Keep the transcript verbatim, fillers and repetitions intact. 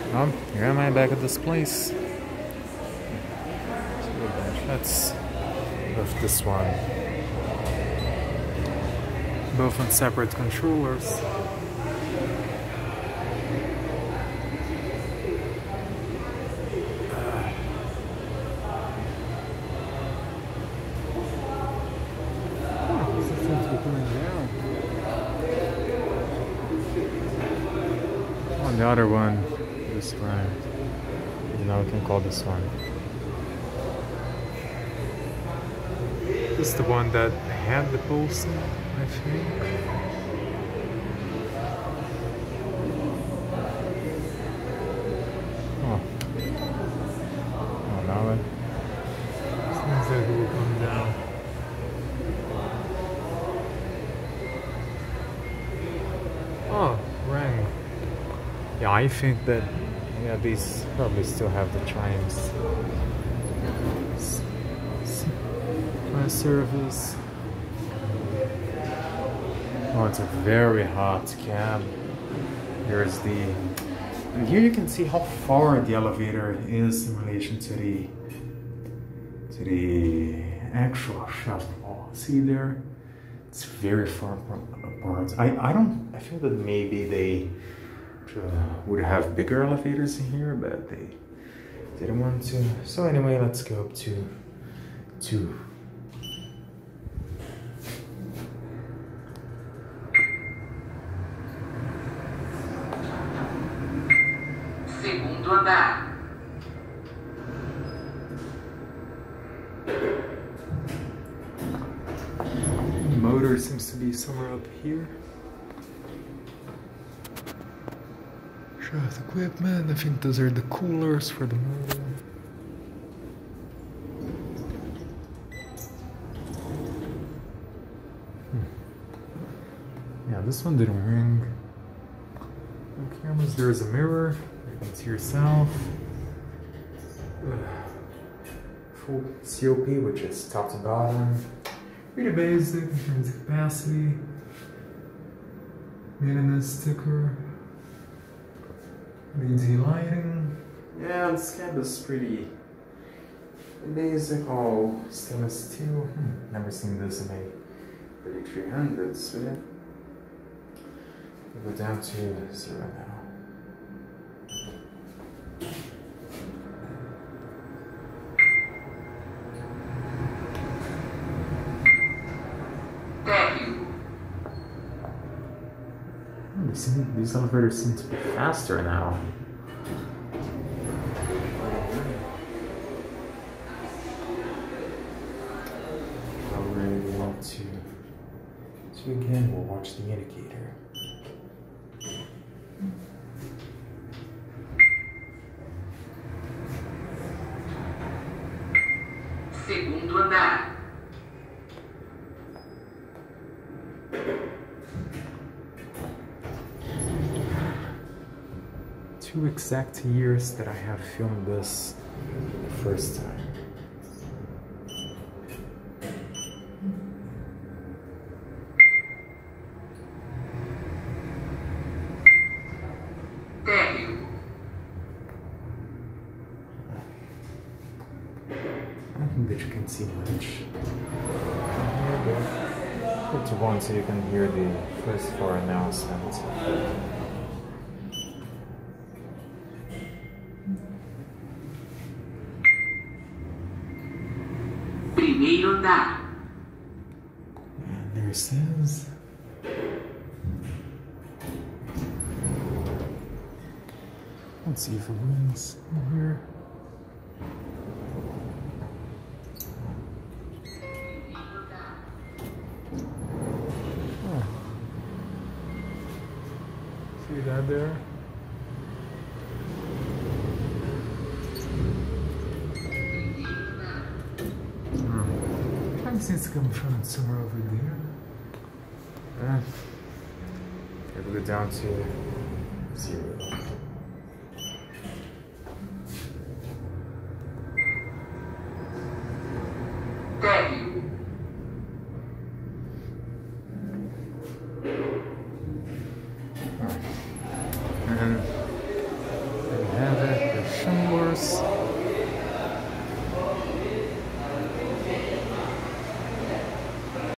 Um, here am I back at this place. Let's lift this one. Both on separate controllers. The other one, this one, you know, we can call this one. This is the one that had the pulse, I think. Oh, oh now it seems like it will come down. Oh, rang. Yeah, I think that, yeah, these probably still have the chimes. My service. Oh, it's a very hot cab. Here's the, and here you can see how far the elevator is in relation to the, to the actual shaft wall. See there? It's very far apart. I, I don't, I feel that maybe they Uh, would have bigger elevators in here, but they didn't want to. So anyway, let's go up to two. Segundo andar. The motor seems to be somewhere up here. Shaft equipment, I think those are the coolers for the motor. Hmm. Yeah, this one didn't ring. No cameras, there's a mirror, you can see yourself. Ugh. Full C O P, which is top to bottom. Pretty basic in terms of capacity. Maintenance sticker. L E D lighting. Yeah, this cab is pretty basic. Oh, stainless steel. Hmm, never seen this in a thirty-three hundreds, would it? We'll go down to zero now. These elevators seem to be faster now. Already we want to, so again, we'll watch the indicator. Segundo andar. Two exact years that I have filmed this the first time. Térreo. I don't think that you can see much. Go to one so you can hear the first four announcements. Primeiro andar. And there it says. Let's see if it rings in here. Oh. See that there? It's coming from somewhere over there. Uh, here we go down to zero.